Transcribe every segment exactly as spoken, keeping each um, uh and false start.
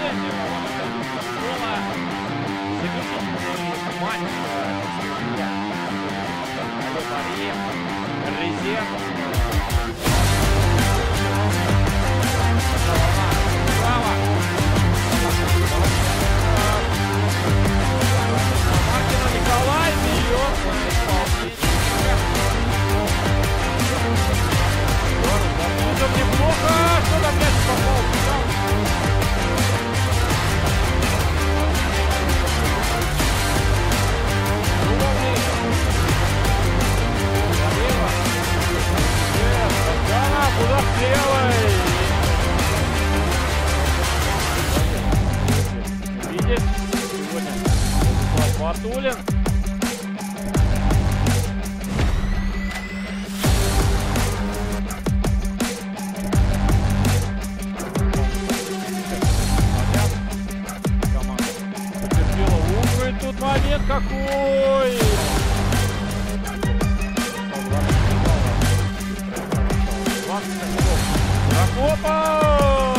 Батулин. Команда потерпела ухо, и тут момент какой! Прокопов!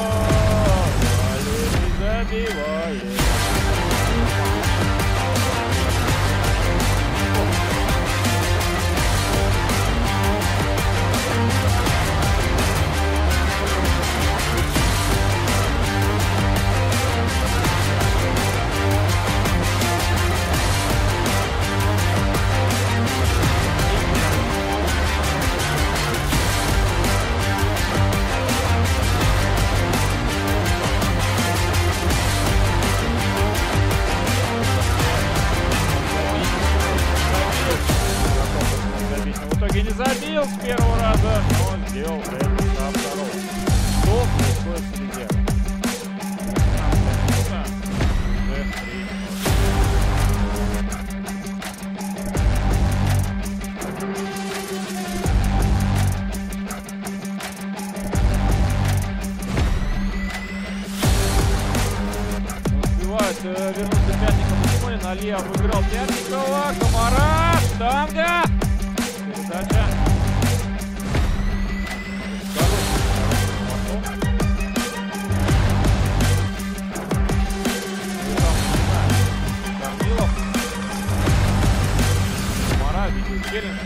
Валерий забивает. Не забил с первого раза, но он сделал это со второго. Что происходит с резервом? Успевает вернуться Пятников. Налево выиграл Пятникова. Комара. Штанга. Передача. Корнилов. Комара. Видеочеллендж.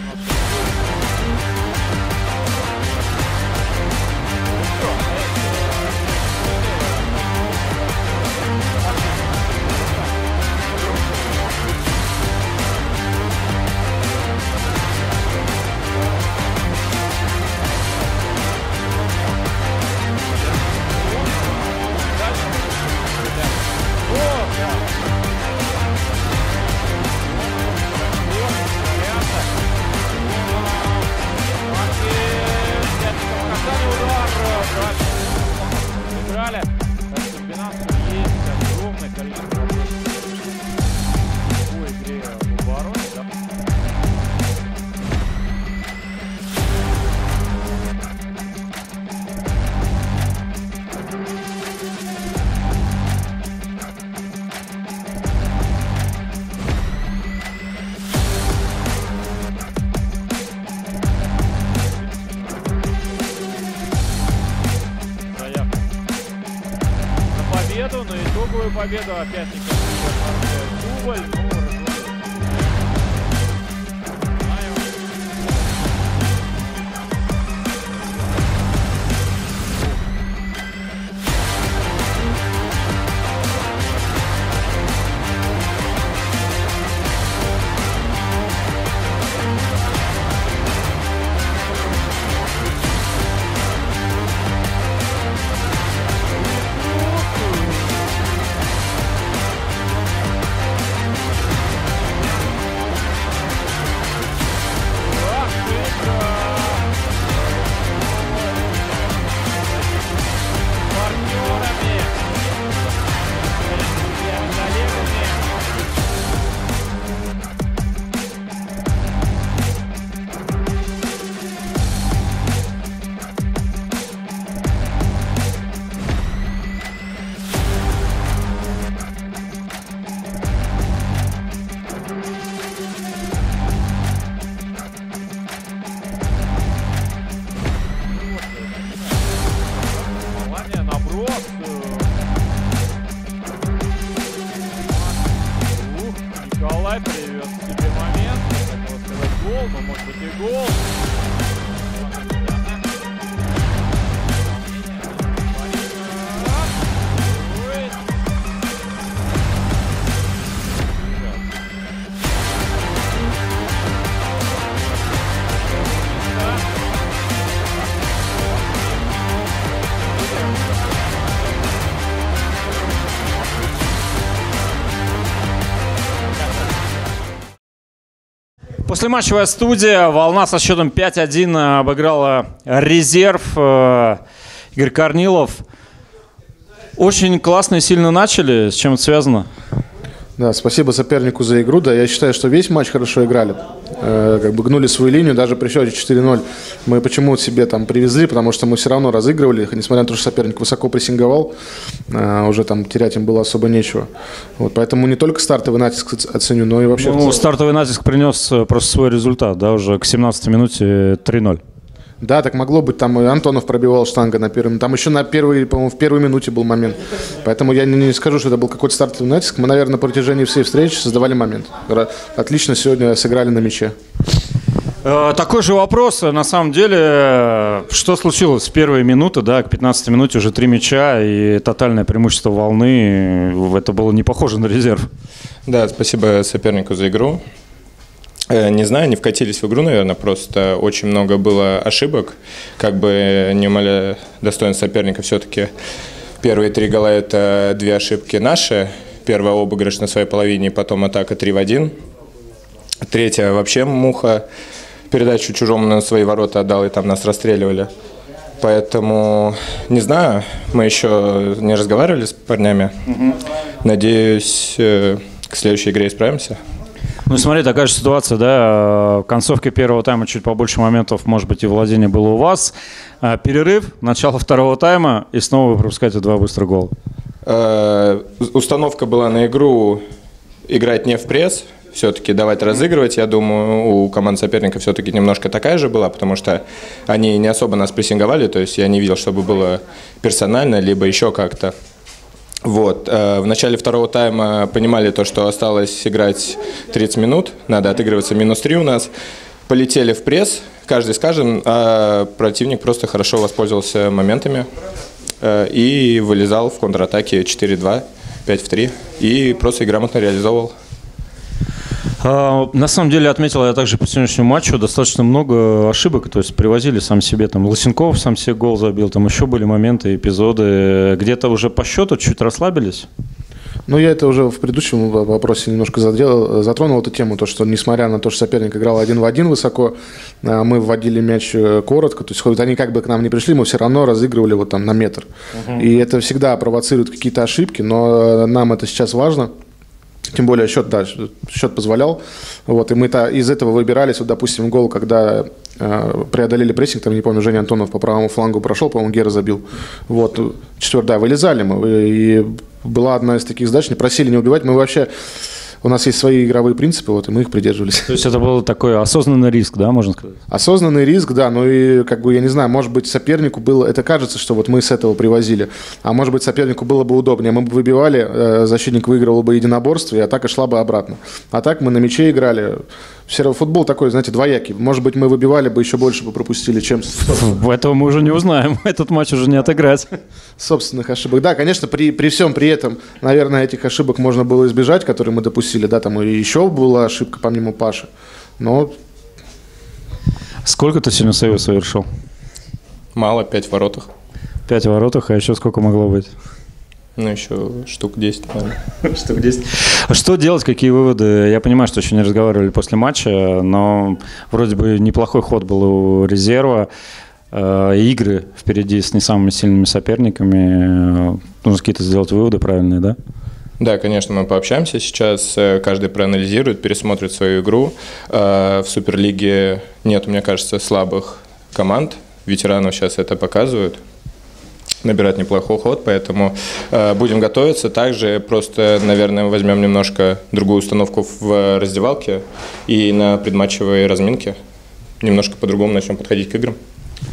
На итоговую победу опять не дубль. Послематчевая студия. «Волна» со счетом пять один обыграла «Резерв». Игорь Корнилов. Очень классно и сильно начали. С чем это связано? Да, спасибо сопернику за игру. Да, я считаю, что весь матч хорошо играли. Э, как бы гнули свою линию, даже при счете четыре ноль. Мы почему-то себе там привезли, потому что мы все равно разыгрывали, несмотря на то, что соперник высоко прессинговал, э, уже там терять им было особо нечего. Вот, поэтому не только стартовый натиск оценю, но и вообще... Ну, стартовый натиск принес просто свой результат, да, уже к семнадцатой минуте три ноль. Да, так могло быть, там и Антонов пробивал штанга на первом, там еще на первой, по-моему, в первой минуте был момент. Поэтому я не, не скажу, что это был какой-то стартовый натиск. Мы, наверное, на протяжении всей встречи создавали момент. Отлично сегодня сыграли на мяче. Такой же вопрос, на самом деле, что случилось в первые минуты, да, к пятнадцатой минуте уже три мяча и тотальное преимущество «Волны», это было не похоже на «Резерв». Да, спасибо сопернику за игру. Не знаю, не вкатились в игру, наверное, просто очень много было ошибок, как бы не умаляя достоинства соперника, все-таки первые три гола – это две ошибки наши, первая обыгрыш на своей половине, потом атака три в один, третья вообще муха, передачу чужому на свои ворота отдал, и там нас расстреливали, поэтому, не знаю, мы еще не разговаривали с парнями, угу. Надеюсь, к следующей игре исправимся. Ну, смотри, такая же ситуация, да, в концовке первого тайма чуть побольше моментов, может быть, и владение было у вас. Перерыв, начало второго тайма, и снова вы пропускаете два быстрых гола. Установка была на игру играть не в пресс, все-таки давать разыгрывать. Я думаю, у команд соперника все-таки немножко такая же была, потому что они не особо нас прессинговали, то есть я не видел, чтобы было персонально, либо еще как-то. Вот. В начале второго тайма понимали то, что осталось играть тридцать минут, надо отыгрываться минус три у нас. Полетели в пресс, каждый скажем, а противник просто хорошо воспользовался моментами и вылезал в контратаке четыре два, пять в три и просто грамотно реализовывал. На самом деле, отметил я также по сегодняшнему матчу достаточно много ошибок, то есть привозили сам себе, там Лысенков сам себе гол забил, там еще были моменты, эпизоды, где-то уже по счету чуть расслабились? Ну, я это уже в предыдущем вопросе немножко задел, затронул эту тему, то, что несмотря на то, что соперник играл один в один высоко, мы вводили мяч коротко, то есть хоть они как бы к нам не пришли, мы все равно разыгрывали вот там на метр. Угу. И это всегда провоцирует какие-то ошибки, но нам это сейчас важно. Тем более счет, да, счет позволял. Вот, и мы из этого выбирались, вот, допустим, гол, когда э, преодолели прессинг, там, не помню, Женя Антонов по правому флангу прошел, по-моему, Гера забил. Вот, четвертый, да, вылезали мы. И была одна из таких задач, не просили не убивать. Мы вообще, у нас есть свои игровые принципы, вот, и мы их придерживались. То есть это был такой осознанный риск, да, можно сказать? Осознанный риск, да, ну и, как бы, я не знаю, может быть, сопернику было, это кажется, что вот мы с этого привозили, а может быть, сопернику было бы удобнее, мы бы выбивали, э, защитник выигрывал бы единоборство, и атака шла бы обратно. А так мы на мяче играли. Все равно футбол такой, знаете, двоякий. Может быть, мы выбивали бы, еще больше бы пропустили, чем... Этого мы уже не узнаем. Этот матч уже не отыграть. Собственных ошибок. Да, конечно, при, при всем при этом, наверное, этих ошибок можно было избежать, которые мы допустили. Да, там и еще была ошибка помимо Паши. Но... Сколько ты сегодня сейвов совершил? Мало, пять в воротах. Пять в воротах, а еще сколько могло быть? Ну, еще штук десять, наверное. Штук десять. Что делать, какие выводы? Я понимаю, что еще не разговаривали после матча, но вроде бы неплохой ход был у «Резерва». Игры впереди с не самыми сильными соперниками. Нужно какие-то сделать выводы правильные, да? Да, конечно, мы пообщаемся сейчас, каждый проанализирует, пересмотрит свою игру. В Суперлиге нет, мне кажется, слабых команд, ветеранов сейчас это показывают. Набирать неплохой ход, поэтому э, будем готовиться. Также просто, наверное, возьмем немножко другую установку в раздевалке и на предматчевой разминке немножко по-другому начнем подходить к играм.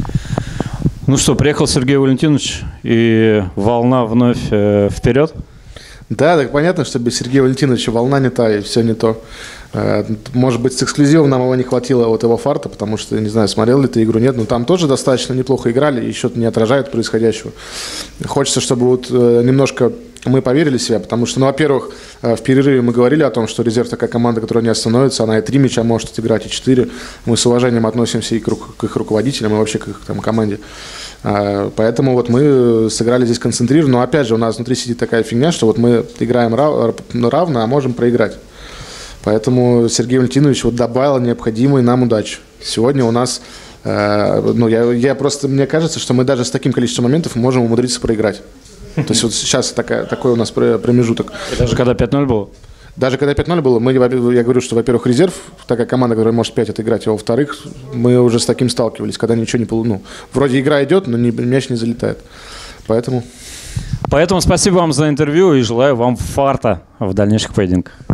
Ну что, приехал Сергей Валентинович, и «Волна» вновь э, вперед? Да, так понятно, что без Сергея Валентиновича «Волна» не та, и все не то. Может быть, с эксклюзивом нам его не хватило, вот его фарта, потому что, не знаю, смотрел ли ты игру, нет, но там тоже достаточно неплохо играли, и счет не отражает происходящего. Хочется, чтобы вот немножко мы поверили в себя, потому что, ну, во-первых, в перерыве мы говорили о том, что «Резерв» такая команда, которая не остановится, она и три мяча может отыграть, и четыре. Мы с уважением относимся и к, к их руководителям, и вообще к их там, команде. Поэтому вот мы сыграли здесь концентрированно, но опять же у нас внутри сидит такая фигня, что вот мы играем рав, равно, а можем проиграть. Поэтому Сергей Валентинович вот добавил необходимой нам удачи. Сегодня у нас, э, ну, я, я просто, мне кажется, что мы даже с таким количеством моментов можем умудриться проиграть. То есть вот сейчас такая, такой у нас промежуток. И даже когда пять ноль было? Даже когда пять ноль было, мы, я говорю, что, во-первых, резерв, такая команда, которая может пять отыграть, а во-вторых, мы уже с таким сталкивались, когда ничего не получилось. Ну, вроде игра идет, но не, мяч не залетает. Поэтому... Поэтому спасибо вам за интервью и желаю вам фарта в дальнейших поединках.